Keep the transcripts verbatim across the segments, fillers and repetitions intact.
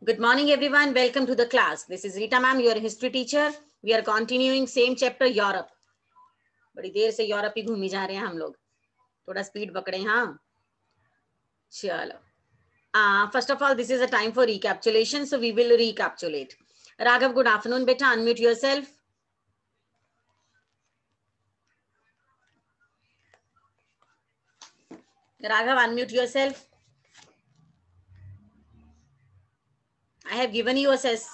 Good morning, everyone. Welcome to the class. This is Rita ma'am, your history teacher. We are continuing same chapter Europe. बड़ी देर से Europe ही घूमी जा रहे हैं हम लोग. थोड़ा स्पीड पकड़े. हाँ, चलो. Uh, first of all, this is a time for recapitulation, so we will recapitulate. Raghav, good afternoon, beta. Unmute yourself. Raghav, unmute yourself. I have given you a ses.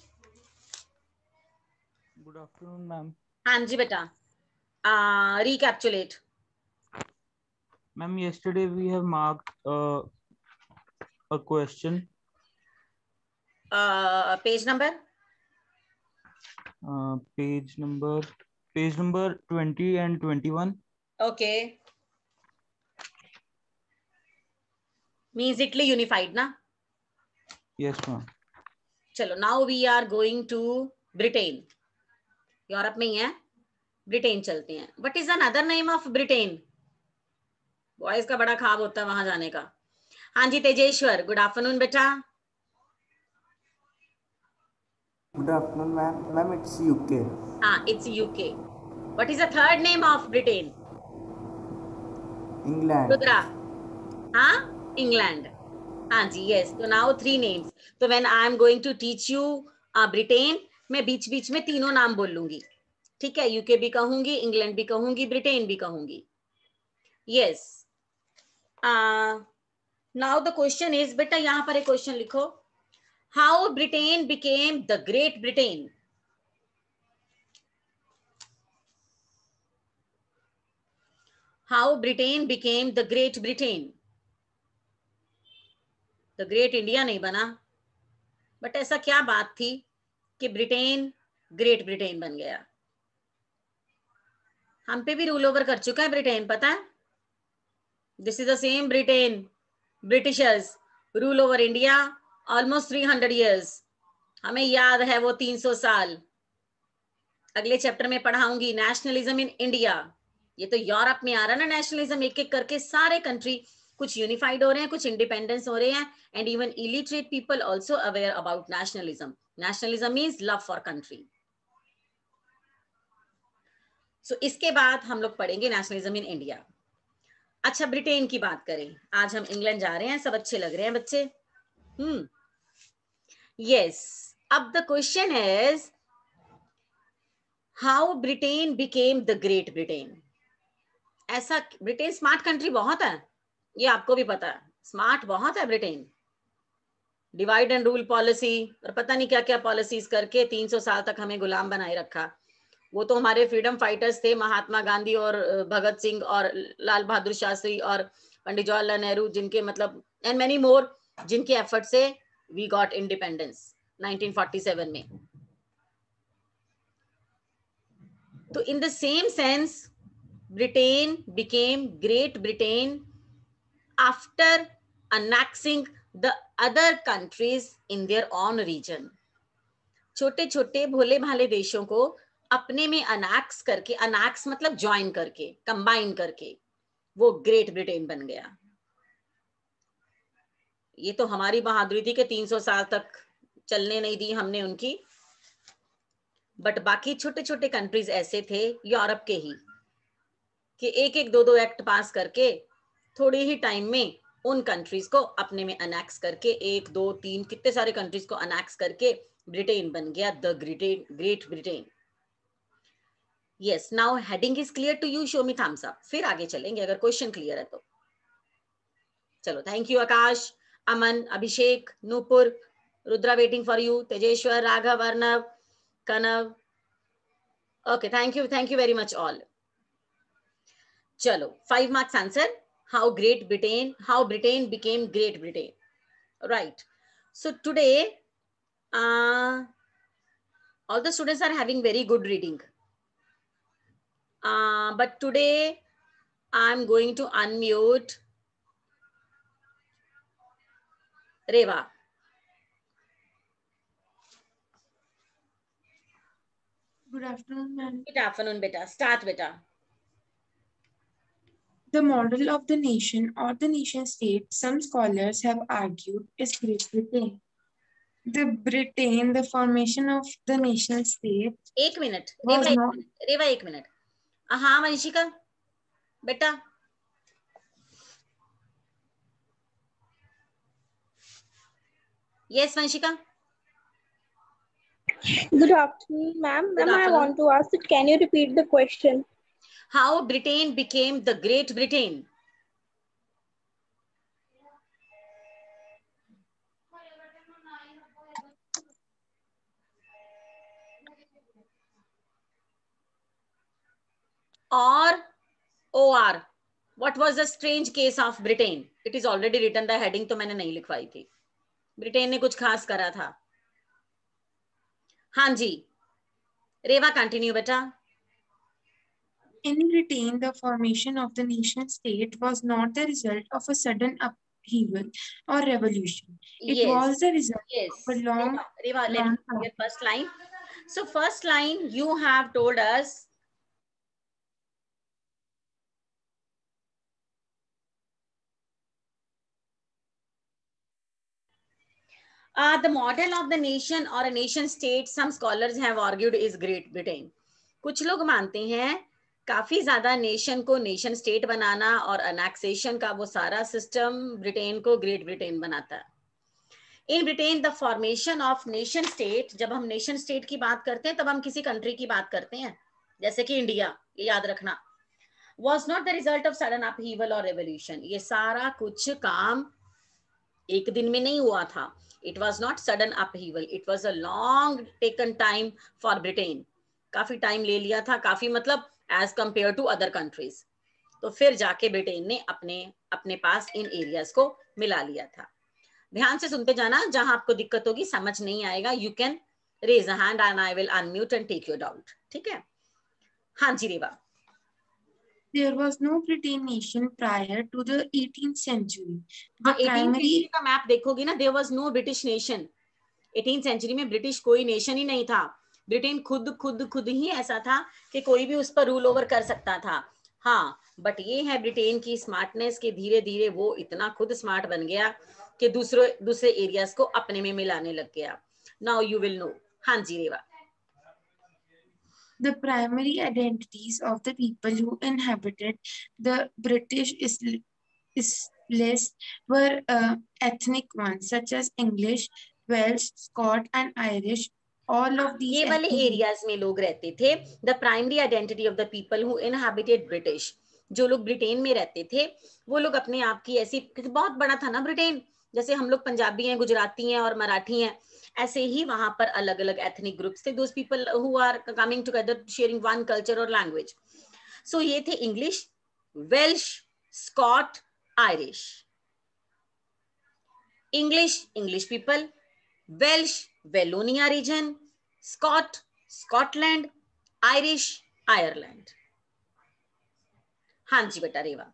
Good afternoon, ma'am. हाँ जी बेटा. Uh, recapitulate. Ma'am, yesterday we have marked uh, a question. Uh, page number? Uh, page number, page number twenty and twenty-one. Okay. Means Italy unified, na? Yes, ma'am. चलो, now we are going to Britain. Europe में ही है, Britain चलते हैं. What is another name of Britain? Boys का बड़ा ख्वाब होता है वहां जाने का. हाँ जी तेजेश्वर, गुड आफ्टरनून बेटा. Good afternoon, ma'am. Ma'am, it's U K. हाँ, it's U K. What is the third name of Britain? England. Rudra. हाँ, England. हाँ जी, yes. तो now three names. तो when I am going to teach you uh, Britain, मैं बीच बीच में तीनों नाम बोल लूंगी. ठीक है, यूके भी कहूंगी, इंग्लैंड भी कहूंगी, ब्रिटेन भी कहूंगी. Yes. Uh, now the question is, बेटा यहाँ पर एक क्वेश्चन लिखो. How Britain became the Great Britain? How Britain became the Great Britain? The Great India नहीं बना, बट ऐसा क्या बात थी कि ब्रिटेन ग्रेट ब्रिटेन बन गया? हम पे भी रूल ओवर कर चुका है ब्रिटेन, पता है? This is the same Britain. Britishers rule over India almost three hundred years. हमें याद है वो तीन सौ साल. अगले चैप्टर में पढ़ाऊंगी नेशनलिज्म इन इंडिया. ये तो यूरोप में आ रहा है ना नेशनलिज्म, एक एक करके सारे कंट्री कुछ यूनिफाइड हो रहे हैं, कुछ इंडिपेंडेंस हो रहे हैं. And even illiterate people also aware about nationalism. Nationalism means love for country. So इसके बाद हम लोग पढ़ेंगे नेशनलिज्म इन इंडिया. अच्छा, ब्रिटेन की बात करें. आज हम इंग्लैंड जा रहे हैं, सब अच्छे लग रहे हैं बच्चे. Hmm yes. अब the question is how Britain became the great Britain. ऐसा ब्रिटेन स्मार्ट कंट्री बहुत है, ये आपको भी पता है. स्मार्ट बहुत है Britain. Divide and rule policy और पता नहीं क्या क्या पॉलिसीज करके तीन सौ साल तक हमें गुलाम बनाए रखा. वो तो हमारे फ्रीडम फाइटर्स थे, महात्मा गांधी और भगत सिंह और लाल बहादुर शास्त्री और पंडित जवाहरलाल नेहरू, जिनके मतलब एंड मेनी मोर, जिनके एफर्ट से we got independence nineteen forty seven में. तो in the same sense Britain became Great Britain after annexing the other countries in their own region. छोटे छोटे भोले भाले देशों को अपने में अनैक्स करके, अनैक्स मतलब ज्वाइन करके, कंबाइन करके वो ग्रेट ब्रिटेन बन गया. ये तो हमारी बहादुरी थी कि तीन सौ साल तक चलने नहीं दी हमने उनकी. बट बाकी छोटे छोटे कंट्रीज ऐसे थे यूरोप के ही कि एक एक दो दो एक्ट पास करके थोड़ी ही टाइम में उन कंट्रीज को अपने में अनैक्स करके, एक दो तीन कितने सारे कंट्रीज को अनैक्स करके ब्रिटेन बन गया the great Great Britain. Yes, now heading is clear to you. Show me thumbs up. फिर आगे चलेंगे अगर क्वेश्चन क्लियर है तो. चलो, thank you Akash, Aman, Abhishek, Nupur, Rudra waiting for you, Tejeshwar, Raghav, Arnav, Kanav. Okay, thank you, thank you very much all. चलो, five marks answer. How Great Britain, how Britain became Great Britain. Right. So today, uh, all the students are having very good reading. Uh, but today, I'm going to unmute Reva. Good afternoon, ma'am. Good afternoon, beta. Start, beta. The model of the nation or the nation state, some scholars have argued, is Great Britain. the Britain, the formation of the nation state. एक minute Reva, was एक not minute Reva, एक minute हाँ वंशिका बेटा, yes Vanshika. Good afternoon, ma'am. Good Ma'am, I afternoon. want to ask that can you repeat the question? How Britain became the Great Britain? Or O R. What was the strange case of Britain? It is already written, the heading तो मैंने नहीं लिखवाई थी. Britain ने कुछ खास करा था. हाँ जी रेवा कंटिन्यू बेटा. in Britain, the formation of the nation state was not the result of a sudden upheaval or revolution. It Yes. was the result Yes. of a long, Reva, Reva, let long me read your first line. So first line you have told us uh, the model of the nation or a nation state, some scholars have argued, is Great Britain. कुछ लोग मानते हैं काफी ज्यादा nation को nation state बनाना और annexation का वो सारा सिस्टम ब्रिटेन को ग्रेट ब्रिटेन बनाता है. In Britain the formation of nation state, जब हम नेशन स्टेट की बात करते हैं तब हम किसी कंट्री की बात करते हैं, जैसे कि इंडिया, ये याद रखना. was not the result of sudden upheaval or revolution. ये सारा कुछ काम एक दिन में नहीं हुआ था. It was not sudden upheaval. It was a long taken time for Britain. काफी टाइम ले लिया था, काफी मतलब as compared to other countries. तो फिर जाके ब्रिटेन ने अपने अपने पास इन एरियाज को मिला लिया था. ध्यान से सुनते जाना, जहां आपको दिक्कत होगी, समझ नहीं आएगा, you can raise a hand and I will unmute and take your doubt. ठीक है. हाँ जी Reva. There was no Britain nation prior to the eighteenth century. The हाँ, primary eighteenth का मैप देखोगी ना, there was no British nation. eighteenth century में British कोई नेशन ही नहीं था. ब्रिटेन खुद खुद खुद ही ऐसा था कि कोई भी उस पर रूल ओवर कर सकता था. हाँ, बट ये है ब्रिटेन की स्मार्टनेस के धीरे धीरे वो इतना खुद स्मार्ट बन गया कि दूसरे दूसरे एरियाज को अपने में मिलाने लग गया. Now you will know. हाँ जी रेवा. The primary identities of the people who inhabited the British Isles were uh, ethnic ones, such as English, Welsh, Scot, and Irish. All of these ये वाले एरियाज में लोग रहते थे. The primary identity of the people who inhabited British, जो लोग Britain में रहते थे वो लोग अपने आप की ऐसी, बहुत बड़ा था ना ब्रिटेन, जैसे हम लोग पंजाबी हैं, गुजराती हैं और मराठी हैं, ऐसे ही वहां पर अलग अलग एथनिक ग्रुप्स थे. Those people who are coming together sharing one culture और लैंग्वेज. सो ये थे English, Welsh, Scot, Irish. English, English people, Welsh, Wallonia region, Scot, Scotland, Irish, Ireland. हाँ जी बेटा रेवा.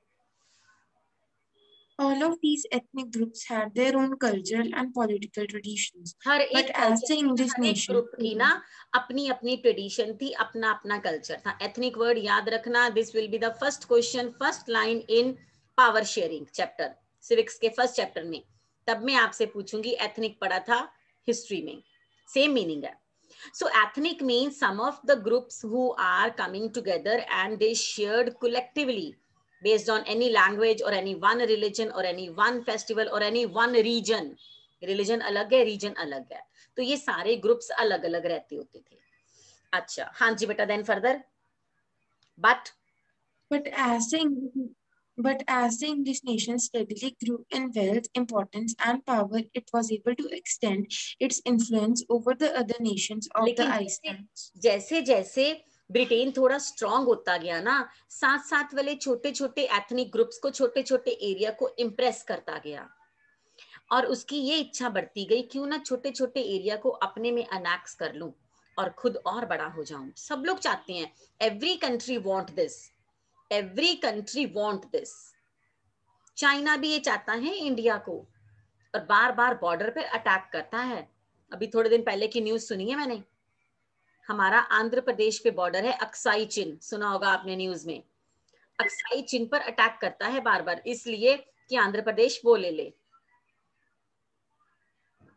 All of these ethnic groups had their own cultural and political traditions. Her But एक as the English हर एक nation, group की ना अपनी अपनी tradition थी, अपना अपना कल्चर था. एथनिक वर्ड याद रखना. This will be the first question, first line in power sharing chapter, civics के फर्स्ट चैप्टर में. तब मैं आपसे पूछूंगी, एथनिक पढ़ा था हिस्ट्री में, सेम मीनिंग है. So ethnic means some of the groups who are coming together and they shared collectively based on any language or any one religion or any one festival or any one region. Religion अलग है, region अलग है, तो ये सारे groups अलग अलग रहते होते थे. अच्छा हाँ जी बेटा, then further. But but as the English, but as the English nation steadily grew in wealth, importance, and power, it was able to extend its influence over the other nations of the Icelands. जैसे जैसे Britain थोड़ा strong होता गया ना, साथ साथ वाले छोटे छोटे एथनिक ग्रुप्स को, छोटे छोटे एरिया को इम्प्रेस करता गया, और उसकी ये इच्छा बढ़ती गई, क्यों ना छोटे छोटे एरिया को अपने में अनेक्स कर लूं और खुद और बड़ा हो जाऊं. सब लोग चाहते हैं, every country want this, every country want this. China भी ये चाहता है इंडिया को, और बार बार बॉर्डर पे अटैक करता है. अभी थोड़े दिन पहले की न्यूज सुनी है मैंने, हमारा आंध्र प्रदेश पे बॉर्डर है, अक्साई चिन, सुना होगा आपने न्यूज में. अक्साई चिन पर अटैक करता है बार बार, इसलिए कि आंध्र प्रदेश वो ले ले.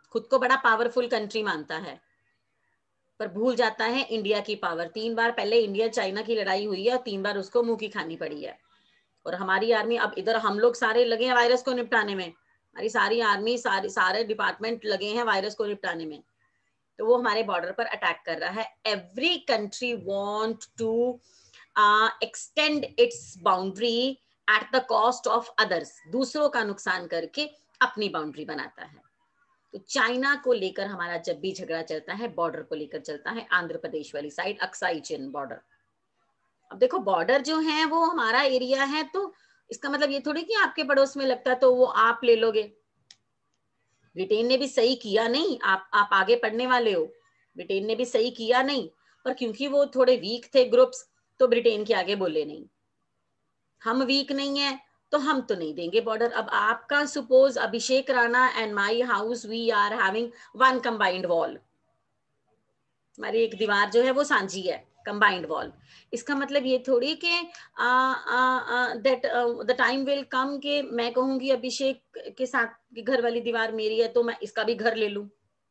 खुद को बड़ा पावरफुल कंट्री मानता है, पर भूल जाता है इंडिया की पावर। तीन बार पहले इंडिया चाइना की लड़ाई हुई है और तीन बार उसको मुंह की खानी पड़ी है। और हमारी आर्मी, अब इधर हम लोग सारे लगे हैं वायरस को निपटाने में, हमारी सारी आर्मी, सारे सारे डिपार्टमेंट लगे हैं वायरस को निपटाने में, तो वो हमारे बॉर्डर पर अटैक कर रहा है। Every country want to extend its boundary at the cost of others, दूसरों का नुकसान करके अपनी बाउंड्री बनाता है। तो चाइना को लेकर हमारा जब भी झगड़ा चलता है, बॉर्डर को लेकर चलता है, आंध्र प्रदेश वाली साइड, अक्साई चिन बॉर्डर। अब देखो बॉर्डर जो है वो हमारा एरिया है, तो इसका मतलब ये थोड़ी कि आपके पड़ोस में लगता है तो वो आप ले लोगे। ब्रिटेन ने भी सही किया नहीं, आप आप आगे पढ़ने वाले हो, ब्रिटेन ने भी सही किया नहीं, पर क्योंकि वो थोड़े वीक थे ग्रुप्स, तो ब्रिटेन के आगे बोले नहीं। हम वीक नहीं है तो हम तो नहीं देंगे बॉर्डर। अब आपका suppose Abhishek Rana and my house, we are having one combined wall, हमारी एक दीवार जो है वो सांझी है, कंबाइंड वॉल। इसका मतलब ये थोड़ी कि that the time will come कि मैं कहूंगी अभिषेक के साथ कि घर वाली दीवार मेरी है तो मैं इसका भी घर ले लूं,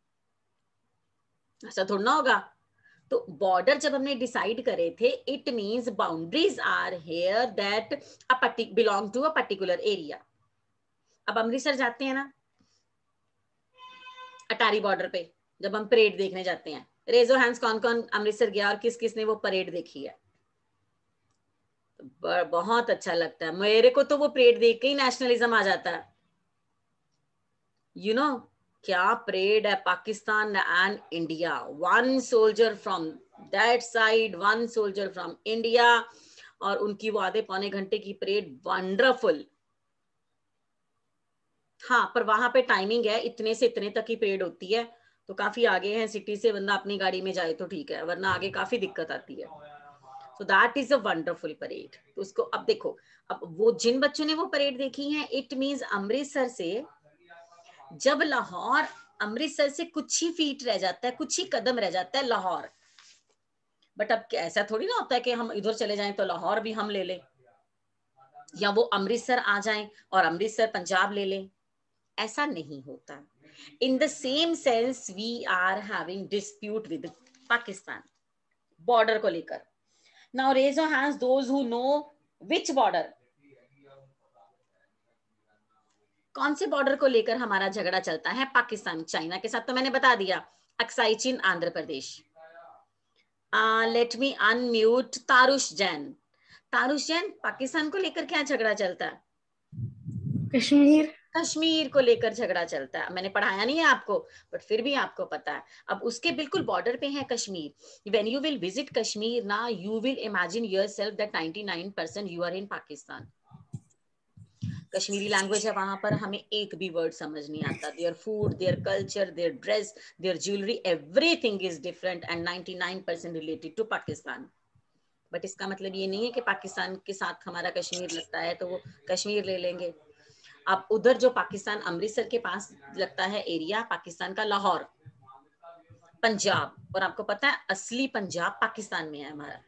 ऐसा थोड़ा ना होगा। तो बॉर्डर जब हमने डिसाइड करे थे, it means boundaries are here that a belong to a particular area. अब अमृतसर जाते हैं ना, अटारी बॉर्डर पे जब हम परेड देखने जाते हैं, रेजो हैंड्स कौन कौन अमृतसर गया और किस किस ने वो परेड देखी है। बहुत अच्छा लगता है मेरे को तो वो परेड देख के ही नेशनलिज्म आ जाता है। यू नो क्या परेड है, Pakistan and India, one soldier from that side, one soldier from India, और उनकी वो आधे पौने घंटे की परेड, वंडरफुल। हाँ, पर वहां पे टाइमिंग है, इतने से इतने तक की परेड होती है, तो काफी आगे है सिटी से, बंदा अपनी गाड़ी में जाए तो ठीक है, वरना आगे काफी दिक्कत आती है। So that is a wonderful parade. तो उसको अब देखो, अब वो जिन बच्चों ने वो परेड देखी है, इट मींस अमृतसर से, जब लाहौर अमृतसर से कुछ ही फीट रह जाता है, कुछ ही कदम रह जाता है लाहौर। बट अब ऐसा थोड़ी ना होता है कि हम इधर चले जाएं तो लाहौर भी हम ले लें, या वो अमृतसर आ जाएं और अमृतसर पंजाब ले लें, ऐसा नहीं होता। In the same sense, we are having dispute with Pakistan, border को लेकर। Now raise your hands those who know which border, कौन से बॉर्डर को लेकर हमारा झगड़ा चलता है पाकिस्तान चाइना के साथ। तो मैंने बता दिया, Aksai Chin Andhra Pradesh. Let me unmute Tarush Jain. Tarush Jain, Pakistan को लेकर क्या झगड़ा चलता है? कश्मीर कश्मीर को लेकर झगड़ा चलता है। मैंने पढ़ाया नहीं है आपको, बट फिर भी आपको पता है। अब उसके बिल्कुल बॉर्डर पे है Kashmir. When you will visit Kashmir ना, you will imagine yourself that ninety-nine percent you are in Pakistan. Kashmiri language है वहां पर, हमें एक भी वर्ड समझ नहीं आता। Their food, their culture, their dress, their jewellery, everything is different and ninety-nine percent related to Pakistan. But इसका मतलब ये नहीं है कि पाकिस्तान के साथ हमारा कश्मीर लगता है तो वो कश्मीर ले लेंगे। अब उधर जो पाकिस्तान अमृतसर के पास लगता है एरिया, पाकिस्तान का लाहौर, पंजाब, और आपको पता है असली पंजाब पाकिस्तान में है हमारा।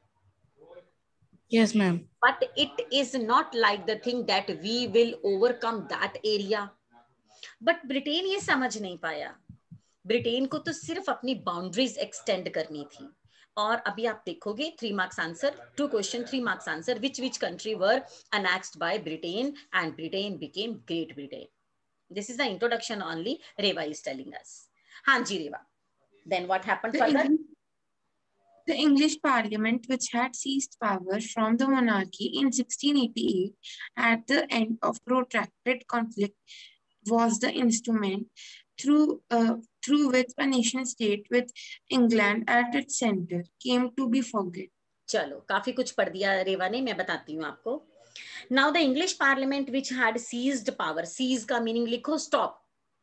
Yes, ma'am. But it is not like the thing that we will overcome that area. But Britain ये समझ नहीं पाया। ब्रिटेन को तो सिर्फ अपनी बाउंड्रीज एक्सटेंड करनी थी। और अभी आप देखोगे three marks answer, two question three marks answer, which which country were annexed by Britain and Britain became Great Britain. This is the introduction only Reva is telling us. हाँ जी रेवा, then what happened The further? English, the English Parliament, which had seized power from the monarchy in sixteen eighty-eight at the end of protracted conflict, was the instrument through uh, through which a nation state with England at its center came to be forget. चलो काफी कुछ पढ़ दिया रेवा ने, मैं बताती हूँ आपको। Now the English Parliament which had seized power, seize का मीनिंग लिखो stop,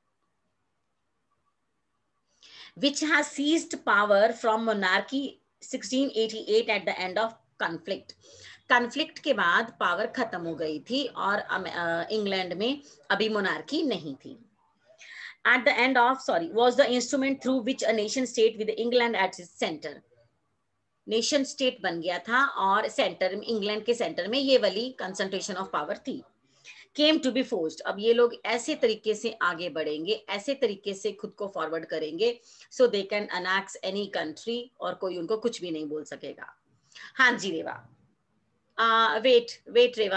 which has seized power from monarchy sixteen eighty-eight at the end of conflict. Conflict के बाद पावर खत्म हो गई थी और इंग्लैंड में अभी मोनार्की नहीं थी। At the end of, sorry, was the instrument through which a nation state with England at its center. Nation state बन गया था और सेंटर में, इंग्लैंड के सेंटर में ये वाली कंसंट्रेशन ऑफ पावर थी। came to be forced. अब ये लोग ऐसे तरीके से आगे बढ़ेंगे, ऐसे तरीके से खुद को फॉरवर्ड करेंगे, so they can annex any country, और कोई उनको कुछ भी नहीं बोल सकेगा. हाँ जी Reva. Wait wait Reva.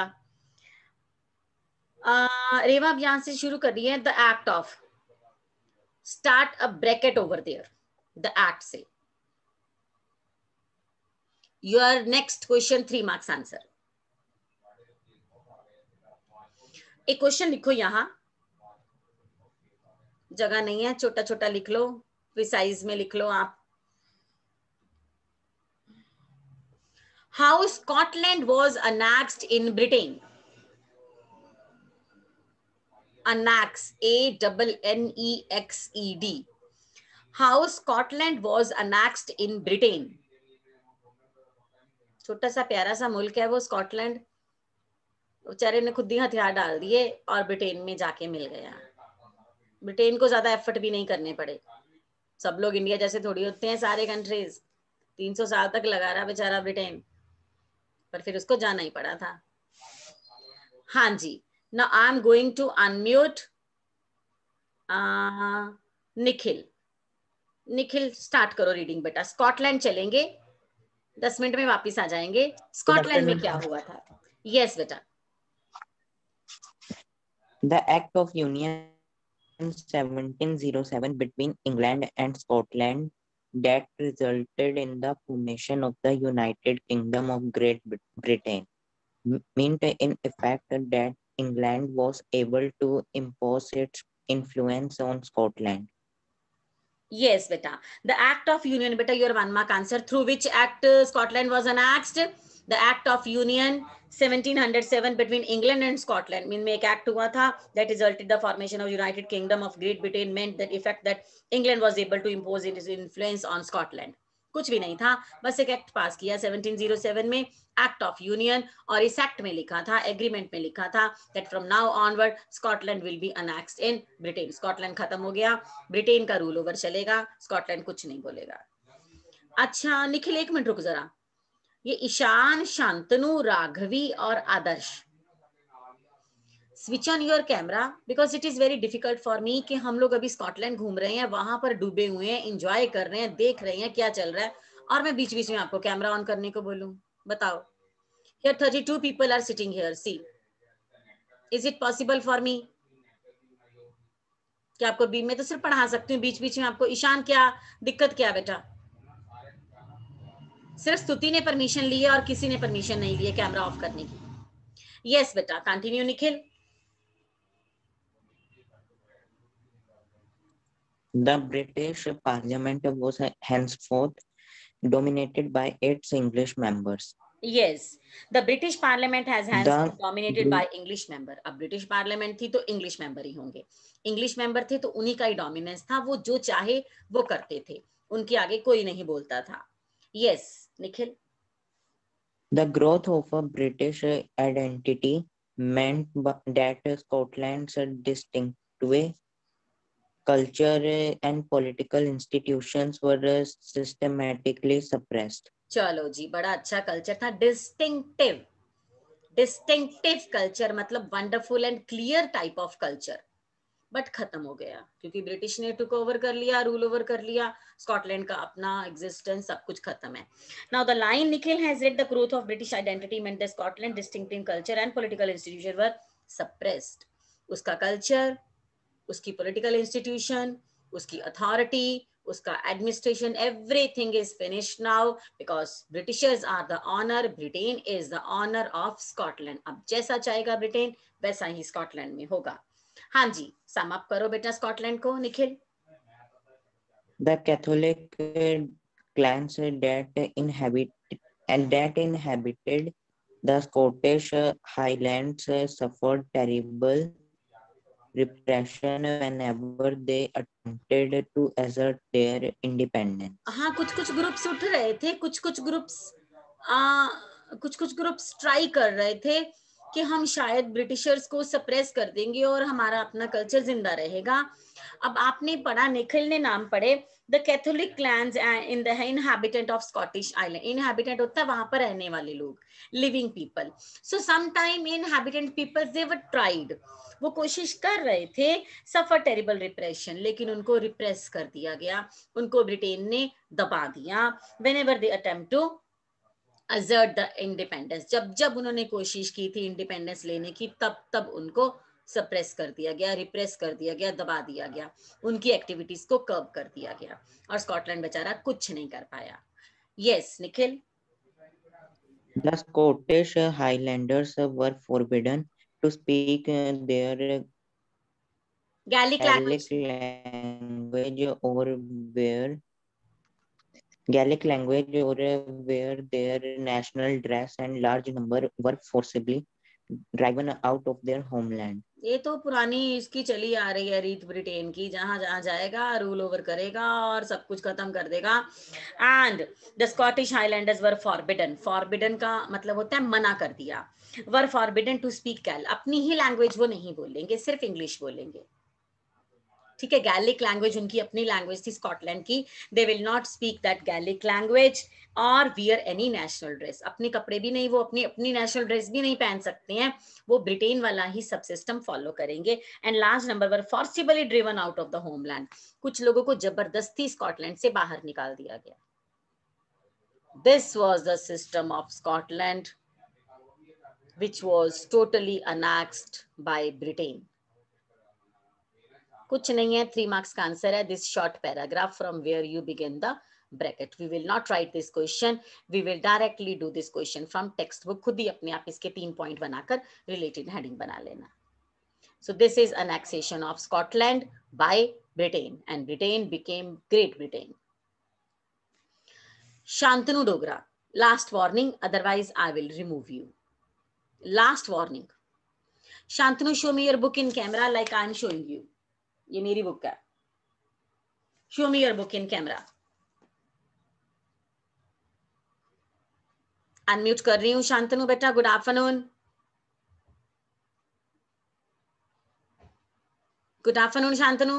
uh, Reva अब यहां से शुरू कर रही है. The act of, start a bracket over there, the act से. Your next question three marks answer. एक क्वेश्चन लिखो, यहां जगह नहीं है, छोटा छोटा लिख लो, प्रिसाइज में लिख लो आप. How Scotland was annexed in Britain. Annex, A double N E X E D. How Scotland was annexed in Britain. छोटा सा प्यारा सा मुल्क है वो स्कॉटलैंड, बेचारे ने खुद ही हथियार डाल दिए और ब्रिटेन में जाके मिल गया. ब्रिटेन को ज्यादा एफर्ट भी नहीं करने पड़े. सब लोग इंडिया जैसे थोड़ी होते हैं सारे कंट्रीज. तीन सौ साल तक लगा रहा बेचारा ब्रिटेन, पर फिर उसको जाना ही पड़ा था. हाँ जी. Now I am going to unmute uh, Nikhil. Nikhil start करो रीडिंग बेटा. स्कॉटलैंड चलेंगे, दस मिनट में वापस आ जाएंगे. स्कॉटलैंड में क्या हुआ था? यस बेटा. The Act of Union seventeen oh seven between England and Scotland that resulted in the formation of the United Kingdom of Great Britain meant in effect that England was able to impose its influence on Scotland. Yes, beta. The Act of Union, beta, your one mark answer. Through which act uh, Scotland was annexed? The Act of Union seventeen oh seven between England and Scotland. Mean में एक act हुआ था that resulted the formation of United Kingdom of Great Britain, meant that effect that England was able to impose its influence on Scotland. कुछ भी नहीं था, बस एक एक्ट पास किया सेवनटीन ओ सेवन में, एक्ट ऑफ यूनियन, और इस एक्ट में लिखा था, एग्रीमेंट में लिखा था that from now onward Scotland will be annexed in Britain. Scotland खत्म हो गया, ब्रिटेन का रूल ओवर चलेगा, स्कॉटलैंड कुछ नहीं बोलेगा. अच्छा निखिल एक मिनट रुक जरा. ये ईशान, शांतनु, राघवी और Adarsh, switch on your camera because it is very difficult for me कि हम लोग अभी स्कॉटलैंड घूम रहे हैं, वहां पर डूबे हुए हैं, एंजॉय कर रहे हैं, देख रहे हैं क्या चल रहा है, और मैं बीच बीच में आपको कैमरा ऑन करने को बोलूं. बताओ. Here thirty two people are sitting here. See, is it possible for me? क्या आपको बीच में तो सिर्फ पढ़ा सकती हूँ, बीच बीच में आपको. ईशान क्या दिक्कत क्या बेटा? सिर्फ स्तुति ने परमिशन ली है और किसी ने परमिशन नहीं ली है कैमरा ऑफ करने की. यस बेटा, continue Nikhil. The British Parliament was henceforth dominated by its English members. Yes, the British Parliament has henceforth The- dominated by English member. अब British Parliament थी तो English member ही होंगे. English member थे तो उन्हीं का ही dominance था, वो जो चाहे वो करते थे, उनके आगे कोई नहीं बोलता था. Yes, Nikhil. The growth of a British identity meant that Scotland's distinctive culture and political institutions were systematically suppressed. चलो जी, बड़ा अच्छा कल्चर था. डिस्टिंक्टिव, डिस्टिंक्टिव कल्चर मतलब wonderful and clear type of culture, but खत्म हो गया क्योंकि ब्रिटिश ने टुक ओवर कर लिया, रूल ओवर कर लिया. स्कॉटलैंड का अपना एग्जिस्टेंस सब कुछ खत्म है. Now the line Nikhil has read the growth of British identity meant the Scotland distinctive culture and political institution were suppressed. उसका कल्चर, उसकी पॉलिटिकल इंस्टीट्यूशन, उसकी अथॉरिटी, उसका administration, everything is finished now because Britishers are the owner, Britain is the owner of Scotland. अब जैसा चाहेगा Britain वैसा ही Scotland में होगा. हाँ जी, सम अप करो बेटा स्कॉटलैंड को Nikhil. The Catholic clans that inhabit and that inhabited the Scottish Highlands suffered terrible repression whenever they attempted to assert their independence. हाँ, कुछ कुछ ग्रुप्स उठ रहे थे, कुछ कुछ ग्रुप्स आ, कुछ कुछ ग्रुप्स ट्राई कर रहे थे कि हम शायद ब्रिटिशर्स को सप्रेस कर देंगे और हमारा अपना कल्चर जिंदा रहेगा। अब आपने पढ़ा, निखिल ने नाम पढ़े, the Catholic clans in the inhabitant of Scottish island. Inhabitant होता है वहां पर रहने वाले लोग, living people. So sometime inhabitant people they were tried, वो कोशिश कर रहे थे, सफर टेरिबल रिप्रेशन, लेकिन उनको रिप्रेस कर दिया गया, उनको ब्रिटेन ने दबा दिया। Whenever they attempt to assert the independence, जब जब उन्होंने कोशिश की थी इंडिपेंडेंस लेने की, तब तब उनको सप्रेस कर दिया गया, रिप्रेस कर दिया गया, दबा दिया गया, उनकी एक्टिविटीज को कर्ब कर दिया गया, और स्कॉटलैंड बेचारा कुछ नहीं कर पाया। Yes Nikhil. The Scottish Highlanders were forbidden to speak their Gaelic Gaelic language language or wear Gaelic language or wear their national dress, and large number were forcibly driven out of their homeland. ये तो पुरानी इसकी चली आ रही है रीत Britain की, जहां जहां जाएगा रूल ओवर करेगा और सब कुछ खत्म कर देगा। And the Scottish Highlanders were forbidden, forbidden का मतलब होता है मना कर दिया, वर फॉरबिडन टू स्पीक गैल, अपनी ही लैंग्वेज वो नहीं बोलेंगे, सिर्फ इंग्लिश बोलेंगे, ठीक है। गैलिक लैंग्वेज उनकी अपनी लैंग्वेज थी स्कॉटलैंड की, they will not speak that Gaelic language और वियर एनी नेशनल ड्रेस, अपने कपड़े भी नहीं, वो अपनी अपनी नेशनल ड्रेस भी नहीं पहन सकते हैं, वो ब्रिटेन वाला ही सब सिस्टम फॉलो करेंगे। And large number were forcibly driven out of the homeland, कुछ लोगों को जबरदस्ती स्कॉटलैंड से बाहर निकाल दिया गया। This was the system of Scotland which was totally annexed by Britain. कुछ नहीं है, थ्री मार्क्स का आंसर है this short paragraph from where you begin the bracket. We will not write this question, we will directly do this question from text book. खुद ही अपने आप इसके तीन पॉइंट बनाकर रिलेटेड हेडिंग बना लेना। So this is annexation of Scotland by Britain and Britain became Great Britain. Shantanu Dogra, last warning, otherwise I will remove you. Last warning. Shantanu, show me your book in camera like I am showing you. ये मेरी book है, show me your book in camera. Unmute कर रही हूँ शांतनु बेटा, good afternoon. Good afternoon Shantanu.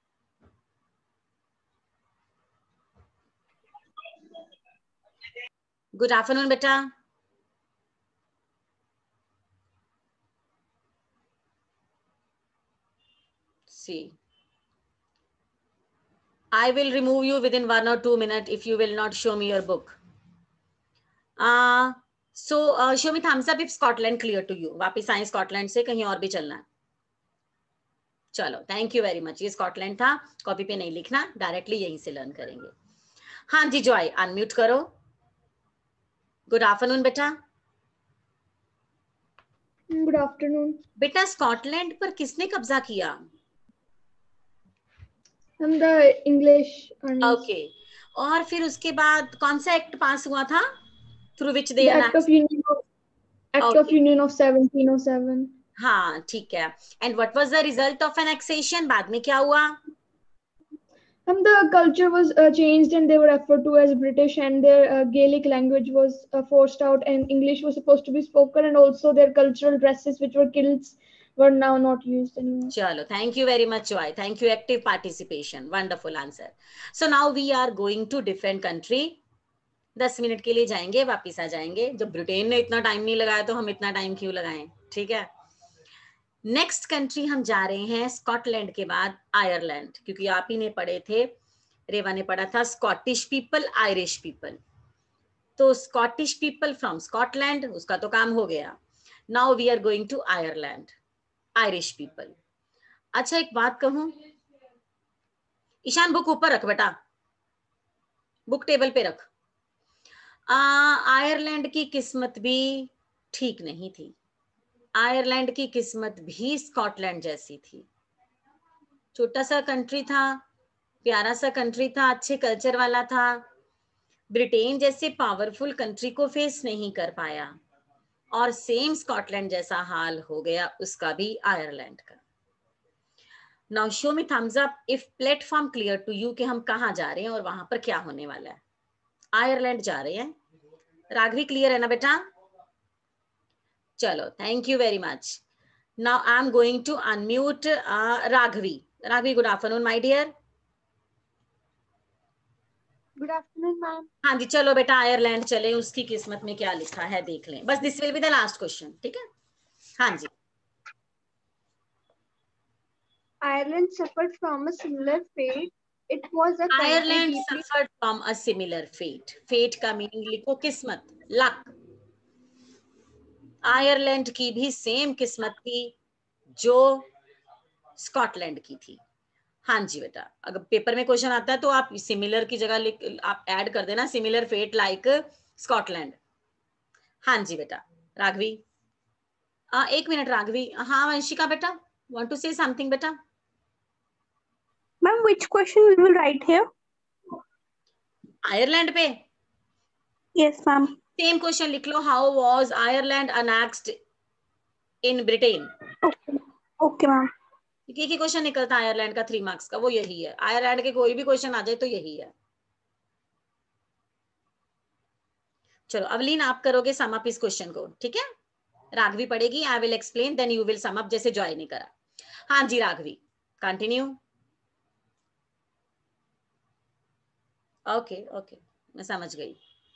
Good afternoon बेटा। See, I will remove you within one or two minutes if you will not show me your book. Uh, so uh, show me thumbs up if Scotland clear to you. वापिस आए Scotland से, कहीं और भी चलना है? चलो, thank you very much. ये स्कॉटलैंड था, कॉपी पे नहीं लिखना, डायरेक्टली यहीं से लर्न करेंगे। हाँ जी जॉय, अनम्यूट करो। गुड आफ्टरनून बेटा। Good afternoon. बेटा स्कॉटलैंड पर किसने कब्जा किया? हम द इंग्लिश। ओके, और फिर उसके बाद कौन सा एक्ट पास हुआ था through which the act of union of act of union of seventeen O seven. हाँ ठीक है। And what was the result of annexation? बाद में क्या हुआ? Um, the culture was uh, changed and they were referred to as British, and their uh, Gaelic language was uh, forced out, and English was supposed to be spoken, and also their cultural dresses, which were kilts, were now not used anymore. Chalo, thank you very much, Joy. Thank you, active participation. Wonderful answer. So now we are going to different country. दस minute के लिए जाएंगे, वापिस आ जाएंगे। जब Britain ने इतना time नहीं लगाया तो हम इतना टाइम क्यों लगाएं, ठीक है। नेक्स्ट कंट्री हम जा रहे हैं स्कॉटलैंड के बाद आयरलैंड, क्योंकि आप ही ने पढ़े थे, रेवा ने पढ़ा था स्कॉटिश पीपल, आयरिश पीपल। तो स्कॉटिश पीपल फ्रॉम स्कॉटलैंड, उसका तो काम हो गया। Now we are going to Ireland, Irish people. अच्छा एक बात कहूं, ईशान बुक ऊपर रख बेटा, बुक टेबल पे रख। आयरलैंड की किस्मत भी ठीक नहीं थी, आयरलैंड की किस्मत भी स्कॉटलैंड जैसी थी। छोटा सा कंट्री था, प्यारा सा कंट्री था, अच्छे कल्चर वाला था, ब्रिटेन जैसे पावरफुल कंट्री को फेस नहीं कर पाया, और सेम स्कॉटलैंड जैसा हाल हो गया उसका भी आयरलैंड का। Now show me thumbs up if platform clear to you कि हम कहाँ जा रहे हैं और वहां पर क्या होने वाला है। आयरलैंड जा रहे हैं। राघवी क्लियर है ना बेटा? चलो, thank you very much. Now I'm going to unmute uh, Raghavi. Raghavi, good afternoon, my dear. Good afternoon, ma'am. हाँ जी, चलो बेटा आयरलैंड चले, उसकी किस्मत में क्या लिखा है देख लें. बस this will be the last question, ठीक है? हाँ जी. Ireland suffered from a similar fate. It was a country Ireland deeply suffered from a similar fate. Fate का मीनिंग लिखो किस्मत, लक. आयरलैंड की भी सेम किस्मत थी जो स्कॉटलैंड की थी. हाँ जी बेटा, अगर पेपर में क्वेश्चन आता है तो आप सिमिलर की जगह लिख, आप ऐड कर देना सिमिलर फेट लाइक स्कॉटलैंड. हाँ जी बेटा. राघवी, आ, एक मिनट राघवी. हाँ वंशिका बेटा, वांट टू से समथिंग बेटा? Ma'am, which question we will write here? Ireland पे Yes, ma'am. सेम क्वेश्चन लिख लो. How was Ireland annexed in Britain? Okay. Okay, ma'am. एक ही क्वेश्चन निकलता है आयरलैंड का थ्री मार्क्स का, वो यही है. आयरलैंड के कोई भी क्वेश्चन आ जाए तो यही है. चलो अवलीन, आप करोगे सम अप इस क्वेश्चन को, ठीक है? राघवी पढ़ेगी, I will explain, then you will sum up, जैसे जॉय ने करा. हाँ जी राघवी, कंटिन्यू. ओके ओके, मैं समझ गई.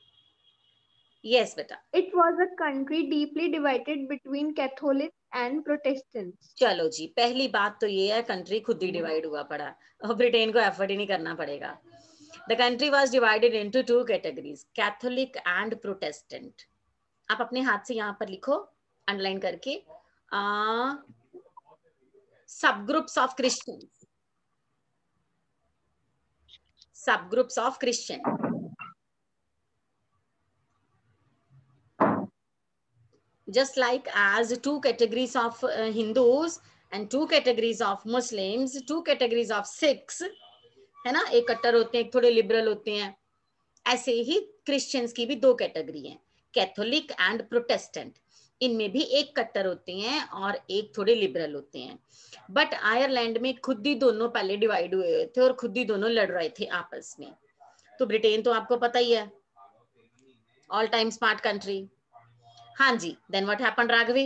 यस बेटा. It was a country deeply divided between Catholics and Protestants. चलो जी, पहली बात तो ये है कंट्री खुद ही डिवाइड हुआ पड़ा, और ब्रिटेन को एफर्ट ही नहीं करना पड़ेगा. The country was divided into two categories, Catholic and Protestant. आप अपने हाथ से यहाँ पर लिखो अंडरलाइन करके, sub groups of Christian, sub groups of Christian. Just like as two categories of uh, Hindus and two categories of Muslims, two categories of Sikhs, है ना, एक कट्टर होते हैं, एक थोड़े लिबरल होते हैं, ऐसे ही क्रिश्चियंस की भी दो कैटेगरी हैं, कैथोलिक एंड प्रोटेस्टेंट. इनमें भी एक कट्टर होते हैं और एक थोड़े लिबरल होते हैं. बट आयरलैंड में खुद ही दोनों पहले डिवाइड हुए थे और खुद ही दोनों लड़ रहे थे आपस में. तो ब्रिटेन तो आपको पता ही है, ऑल टाइम स्मार्ट कंट्री. हाँ जी, then what happened Raghavi?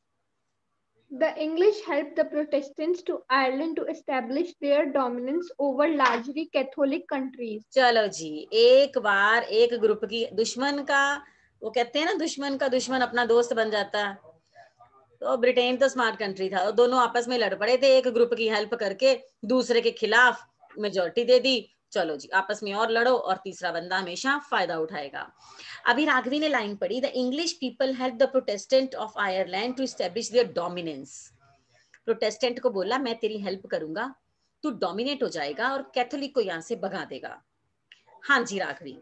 The English helped the Protestants to Ireland to establish their dominance over largely Catholic countries. चलो जी, एक बार एक ग्रुप की दुश्मन का, वो कहते हैं ना दुश्मन का दुश्मन अपना दोस्त बन जाता है. तो ब्रिटेन तो स्मार्ट कंट्री था, दोनों आपस में लड़ पड़े थे, एक ग्रुप की हेल्प करके दूसरे के खिलाफ मेजोरिटी दे दी. चलो जी, आपस में और लड़ो और तीसरा बंदा हमेशा फायदा उठाएगा. अभी राघवी ने लाइन पढ़ी, the English people help the Protestant of Ireland to establish their dominance. Protestant को बोला मैं तेरी हेल्प करूंगा, तू डोमिनेट हो जाएगा और कैथोलिक को यहाँ से भगा देगा. हाँ जी Raghavi.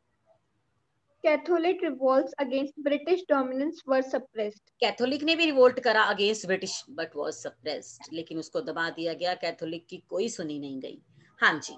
Catholic revolts against British dominance were suppressed. Catholic ने भी रिवोल्ट करा against British but was suppressed, लेकिन उसको दबा दिया गया, कैथोलिक की कोई सुनी नहीं गई. हाँ जी.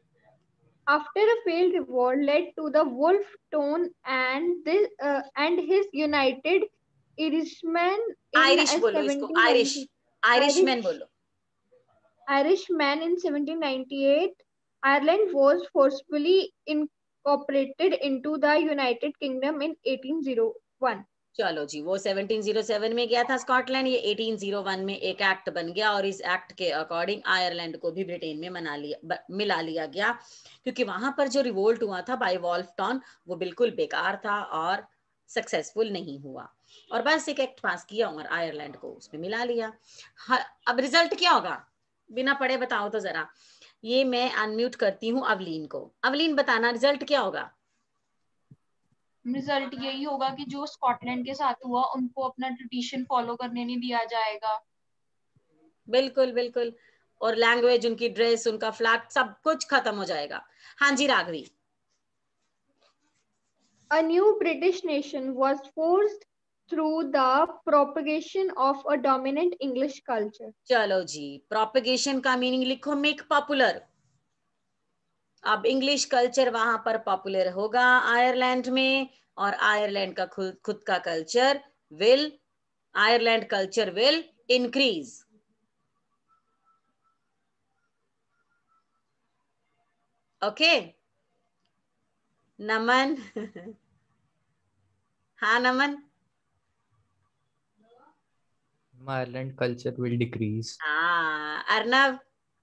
After a failed revolt led to the Wolfe Tone and this uh, and his United Irishmen in Irish बोलो इसको, आयरिश, आयरिशमैन बोलो. Irishman in seventeen ninety-eight, Ireland was forcefully incorporated into the United Kingdom in eighteen oh one. चलो जी, वो seventeen ओ seven में गया था Scotland, ये eighteen ओ one में एक एक्ट बन गया और इस एक्ट के अकॉर्डिंग आयरलैंड को भी ब्रिटेन में मना लिया, मिला लिया गया, क्योंकि वहां पर जो रिवोल्ट हुआ था बाय वॉल्फ टाउन वो बिल्कुल बेकार था और सक्सेसफुल नहीं हुआ, और बस एक एक्ट पास किया और आयरलैंड को उसमें मिला लिया. अब रिजल्ट क्या होगा बिना पढ़े बताओ तो जरा. ये मैं अनम्यूट करती हूँ अवलीन को. अवलीन बताना रिजल्ट क्या होगा? रिजल्ट यही होगा कि जो स्कॉटलैंड के साथ हुआ उनको अपना ट्रेडिशन फॉलो करने नहीं दिया जाएगा. बिल्कुल बिल्कुल, और लैंग्वेज, उनकी ड्रेस, उनका फ्लैग, सब कुछ खत्म हो जाएगा. हाँ जी Raghavi. A new British nation was forced through the propagation of a dominant English culture. चलो जी, प्रोपगेशन का मीनिंग लिखो मेक पॉपुलर. अब इंग्लिश कल्चर वहां पर पॉपुलर होगा आयरलैंड में, और आयरलैंड का खुद खुद का culture will, Ireland culture will increase. Okay Naman. हाँ Naman. Ireland culture will decrease. हाँ Arnav.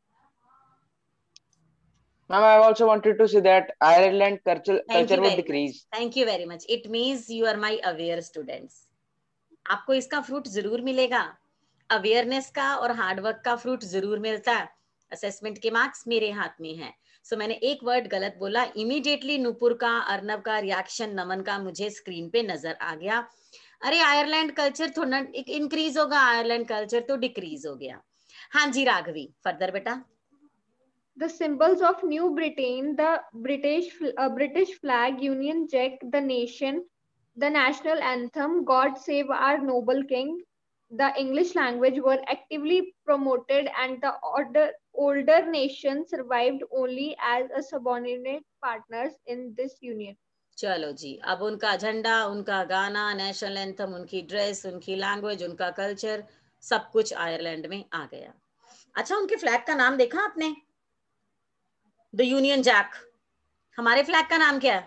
Ma'am, I also wanted to say that Ireland culture Thank culture you would very much. decrease. Thank you very much. It means you are my aware students. आपको इसका fruit जरूर मिलेगा. Awareness का और hard work का fruit जरूर मिलता है. असेसमेंट के मार्क्स मेरे हाथ में हैं. सो so, मैंने एक वर्ड गलत बोला. इमीडिएटली नूपुर का, अर्नव का रिएक्शन, नमन का मुझे स्क्रीन पे नजर आ गया. अरे आयरलैंड कल्चर थोड़ा इंक्रीज होगा, आयरलैंड कल्चर तो डिक्रीज हो गया. हाँ जी राघवी, फर्दर बेटा. The symbols of New Britain, the British uh, British flag, Union Jack, the nation, the national anthem, God Save Our Noble King, the English language were actively promoted, and the order, older nation survived only as a subordinate partners in this union. चलो जी, अब उनका झंडा, उनका गाना, national anthem, उनकी dress, उनकी language, उनका culture, सब कुछ आयरलैंड में आ गया. अच्छा, उनके फ्लैग का नाम देखा आपने? The Union Jack. हमारे फ्लैग का नाम क्या है?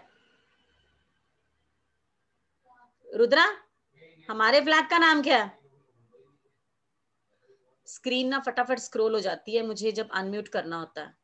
रुद्रा, हमारे फ्लैग का नाम क्या है? स्क्रीन ना फटाफट स्क्रॉल हो जाती है मुझे जब अनम्यूट करना होता है.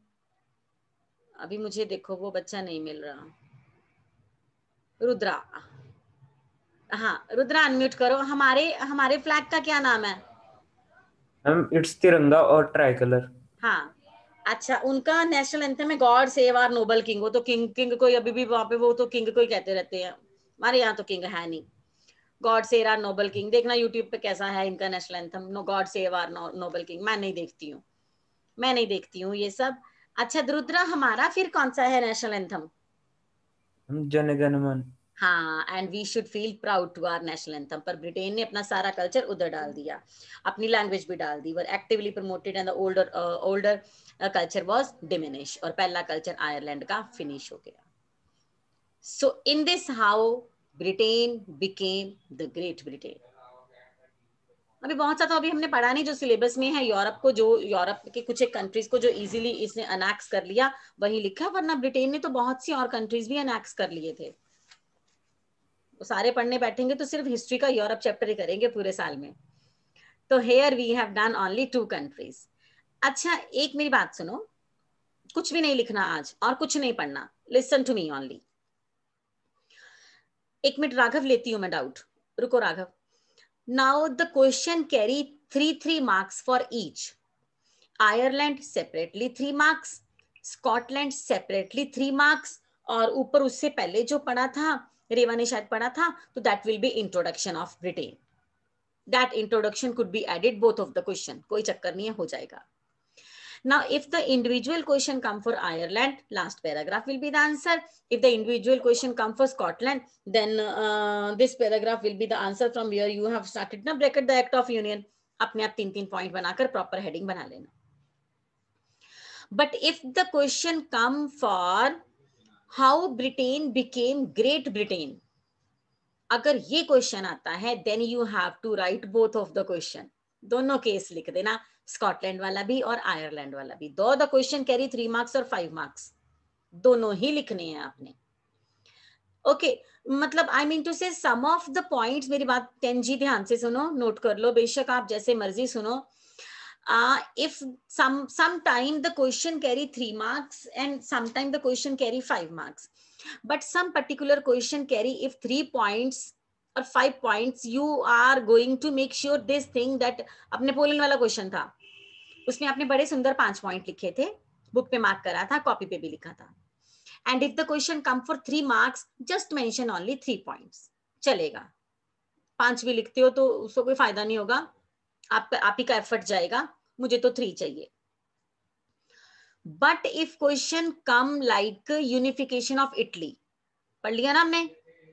अभी मुझे देखो वो बच्चा नहीं मिल रहा. रुद्रा, हाँ रुद्रा अनम्यूट करो. हमारे हमारे फ्लैग का क्या नाम है? मैम इट्स तिरंगा और ट्राई कलर. हाँ अच्छा, उनका नेशनल एंथम है God save our noble king. वो तो किंग किंग कोई अभी भी वहां पे वो तो किंग कोई कहते रहते हैं. हमारे यहाँ तो किंग है नहीं. God save our noble king. देखना यूट्यूब पे कैसा है इनका national anthem. No God save our noble king. मैं नहीं देखती हूँ, मैं नहीं देखती हूँ ये सब. अच्छा रुद्रा, हमारा फिर कौन सा है नेशनल एंथम? जन गण मन. हाँ, and we should feel proud to our national anthem. पर ब्रिटेन ने अपना सारा कल्चर उधर डाल दिया, अपनी लैंग्वेज भी डाल दी. Were actively promoted and the older older culture was diminish. और पहला कल्चर आयरलैंड का फिनिश हो गया. So in this how Britain became the great Britain. अभी बहुत सा तो अभी हमने पढ़ा नहीं जो सिलेबस में है. यूरोप को, जो यूरोप के कुछ एक कंट्रीज को जो इजीली इसने अनैक्स कर लिया वही लिखा. वरना ब्रिटेन ने तो बहुत सी और कंट्रीज भी अनैक्स कर लिए थे. वो सारे पढ़ने बैठेंगे तो सिर्फ हिस्ट्री का यूरोप चैप्टर ही करेंगे पूरे साल में. तो here we have done only two countries. अच्छा एक मेरी बात सुनो, कुछ भी नहीं लिखना आज और कुछ नहीं पढ़ना. Listen to me only. एक मिनट राघव लेती हूं मैं डाउट. रुको Raghav. Now the question carry three three marks for each. Ireland separately three marks, Scotland separately three marks, और ऊपर उससे पहले जो पढ़ा था रेवा ने शायद पढ़ा था, तो that will be introduction of Britain. That introduction could be added both of the question. कोई चक्कर नहीं है, हो जाएगा. Now, if the individual question come for Ireland, last paragraph will be the answer. If the individual question come for Scotland, then uh, this paragraph will be the answer from where you have started. Now, bracket the Act of Union. अपने आप तीन तीन point बनाकर proper heading बना लेना. But if the question come for how Britain became Great Britain, अगर ये question आता है, then you have to write both of the question. दोनों केस लिख देना, स्कॉटलैंड वाला भी और आयरलैंड वाला भी. दो the question carry three marks और फाइव मार्क्स, दोनों ही लिखने हैं आपने. ओके okay, मतलब आई मीन टू से सम ऑफ द पॉइंट्स. मेरी बात टेन जी ध्यान से सुनो, नोट कर लो, बेशक आप जैसे मर्जी सुनो. If some some time the question carry three marks and some time the question carry five marks, but some particular question carry if three points और five points, you are going to make sure this thing that. अपने पोलन वाला question था, उसमें आपने बड़े सुंदर पांच पॉइंट लिखे थे, बुक पे मार्क करा था, कॉपी पे भी लिखा था. And if the question come for three marks, just mention only three points, चलेगा. पांच भी लिखते हो तो उसको कोई फायदा नहीं होगा, आपका आप ही का एफर्ट जाएगा. मुझे तो थ्री चाहिए. But if question come like unification of Italy, पढ़ लिया ना हमने?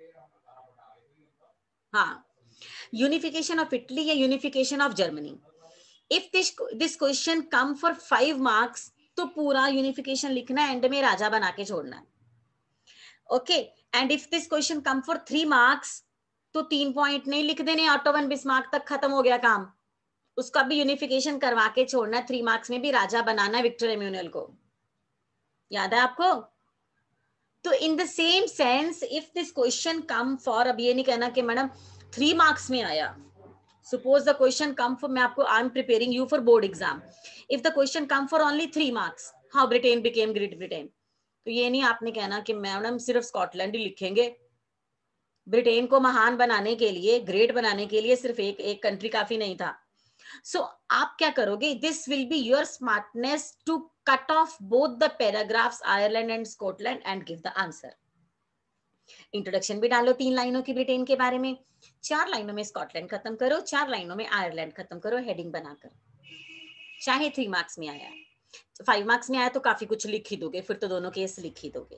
हाँ, यूनिफिकेशन ऑफ इटली या unification of Germany. If this this question come for five marks, तो पूरा यूनिफिकेशन लिखना, एंड में राजा बना के छोड़ना है. Okay. And if this question come for three marks, तो तीन पॉइंट नहीं लिख देने, ऑटो वन बिस्मार्क तक खत्म हो गया काम. उसका भी यूनिफिकेशन करवा के छोड़ना है. थ्री मार्क्स में भी राजा बनाना है विक्टर एम्यूनल को. याद है आपको? तो in the same sense if this question come for, अब ये नहीं कहना कि मैडम थ्री मार्क्स में आया, suppose the question come for, मैं आपको I'm preparing you for board exam. If the question come for only three marks, how Britain became Great Britain, तो ये नहीं आपने कहना कि मैडम सिर्फ स्कॉटलैंड ही लिखेंगे, ब्रिटेन को महान बनाने के लिए, ग्रेट बनाने के लिए सिर्फ एक एक कंट्री काफी नहीं था. सो so, आप क्या करोगे, this will be your smartness to cut off both the paragraphs Ireland and Scotland and give the answer. Introduction भी डालो तीन लाइनों की ब्रिटेन के बारे में, चार लाइनों में स्कॉटलैंड खत्म करो, चार लाइनों में आयरलैंड खत्म करो, हेडिंग बनाकर. चाहे थ्री मार्क्स में आया, फाइव मार्क्स में आया तो काफी कुछ लिख ही दोगे, फिर तो दोनों केस लिख ही दोगे.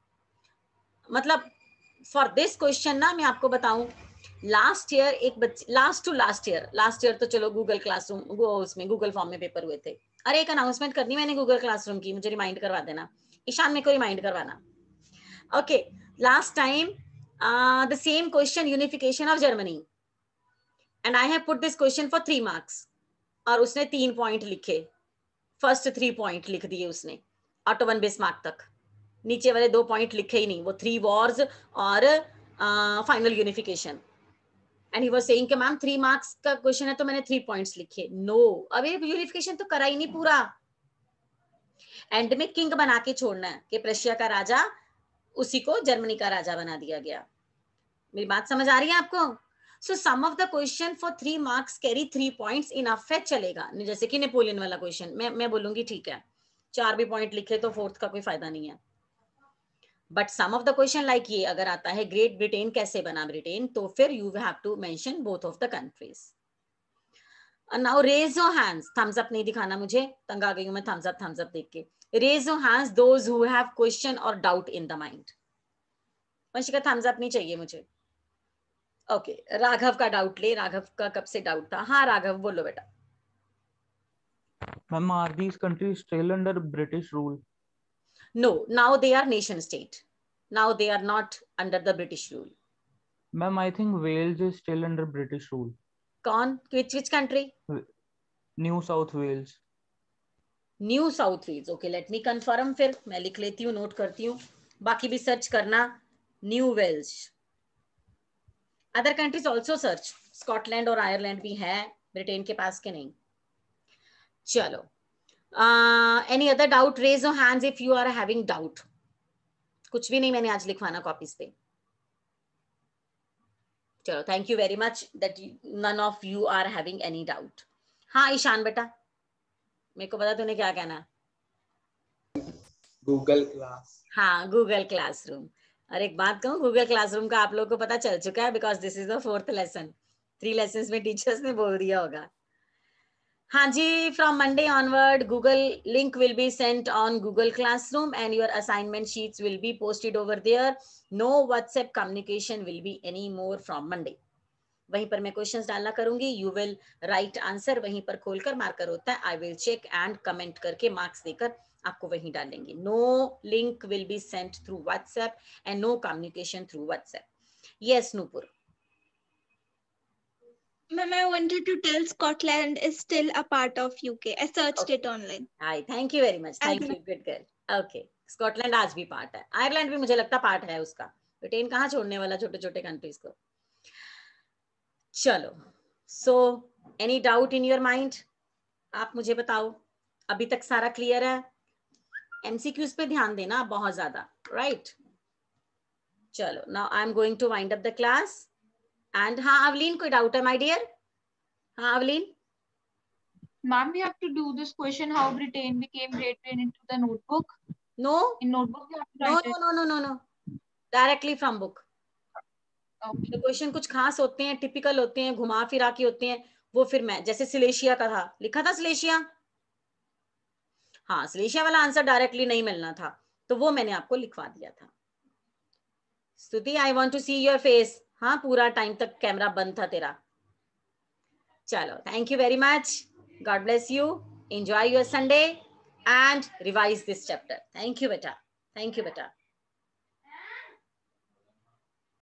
मतलब फॉर दिस क्वेश्चन ना मैं आपको बताऊं, लास्ट ईयर एक बच्चे, last to last year, last year तो चलो गूगल क्लासरूम वो उसमें गूगल फॉर्म में पेपर हुए थे. अरे एक अनाउंसमेंट करनी मैंने गूगल क्लासरूम की, मुझे रिमाइंड करवा देना, ईशान मेरे को रिमाइंड करवाना. Okay, last time the same question, unification of Germany, and I have put this question for three marks, और उसने तीन पॉइंट लिखे, फर्स्ट थ्री पॉइंट लिख दिए उसने ऑटो वन बिस्मार्क तक, नीचे वाले दो पॉइंट लिखे ही नहीं, वो थ्री वॉर्स और final unification. And he was saying कि मैम थ्री मार्क्स का क्वेश्चन है तो मैंने थ्री पॉइंट्स लिखे. नो, अबे यूनिफिकेशन तो करा ही नहीं पूरा, एंड में किंग बना के छोड़ना है कि प्रशिया का राजा, उसी को जर्मनी का राजा बना दिया गया. मेरी बात समझ आ रही है आपको? So some of the question for three marks carry three points, enough है, चलेगा. जैसे कि नेपोलियन वाला क्वेश्चन, मैं मैं बोलूंगी ठीक है, चार भी पॉइंट लिखे तो फोर्थ का कोई फायदा नहीं है. But some of the question like ये अगर आता है, ग्रेट ब्रिटेन कैसे बना ब्रिटेन, तो फिर you have to mention both of the countries. Now raise your hands, thumbs up नहीं दिखाना मुझे, तंग आ गई हूं मैं थम्स अप थम्स अप देख के. Raise your hands those who have question और doubt in the mind. Vanshika thumbs up नहीं चाहिए मुझे. ओके okay, राघव का डाउट ले, राघव का कब से डाउट था. हाँ राघव बोलो बेटा. Ma'am, are these countries still under British rule? No, now they are nation state. Now they are not under the British rule. Ma'am, I think Wales is still under British rule. कौन? Which which country? New South Wales. New South Wales. Okay, let me confirm. फिर मैं लिख लेती हूँ, note करती हूँ, बाकी भी सर्च करना. New Wales. Other countries also search. Scotland और Ireland भी है ब्रिटेन के पास के नहीं. चलो. Uh, any other doubt? Raise your hands if you are having doubt. कुछ भी नहीं मैंने आज लिखवाना कॉपीज पे. चलो, thank you very much that none of you are having any doubt. हाँ ईशान बेटा, मेरे को पता तूने क्या कहना. Google class. हाँ गूगल क्लासरूम. और एक बात कहूँ, गूगल क्लासरूम का आप लोगों को पता चल चुका है, because this is the fourth lesson. Three lesson में टीचर्स ने बोल दिया होगा. हाँ जी, from Monday onward, Google link will be sent on Google Classroom and your assignment sheets will be posted over there. No WhatsApp communication will be any more from Monday. वहीं पर मैं questions डालना करूंगी, you will write answer, वहीं पर खोलकर marker होता है, I will check and comment करके मार्क्स देकर आपको वहीं डालेंगे. No link will be sent through WhatsApp and no communication through WhatsApp. Yes, Nupur. Ma'am, I wanted to tell Scotland is still a part of U K. I searched Okay. it online. Hi, thank you very much. Thank you, good girl. Okay, Scotland आज भी part है, Ireland भी मुझे लगता part है उसका. Britain कहाँ छोड़ने वाला छोटे छोटे कंट्रीज को. चलो, so any doubt in your mind, आप मुझे बताओ. अभी तक सारा क्लियर है? एमसीक्यूज पे ध्यान देना बहुत ज्यादा, राइट? चलो, now I am going to wind up the class. And हाँ अवलीन, कोई डाउट है माय डियर? हाँ Avleen. Ma'am, we have to do this question, how Britain became Great Britain, into the notebook. No, In notebook, we have to no, write no, it. no, no, no, no. Directly from book. Okay. तो question कुछ खास होते हैं, typical होते हैं, घुमा फिरा के होते हैं, वो फिर मैं, जैसे सिलेशिया का था, लिखा था सिलेशिया. हाँ, सिलेशिया वाला आंसर डायरेक्टली नहीं मिलना था, तो वो मैंने आपको लिखवा दिया था. Stuti, I want to see your face. हाँ, पूरा टाइम तक कैमरा बंद था तेरा. चलो, thank you very much. God bless you. Enjoy your Sunday and revise this chapter. Thank you बेटा. थैंक यू बेटा.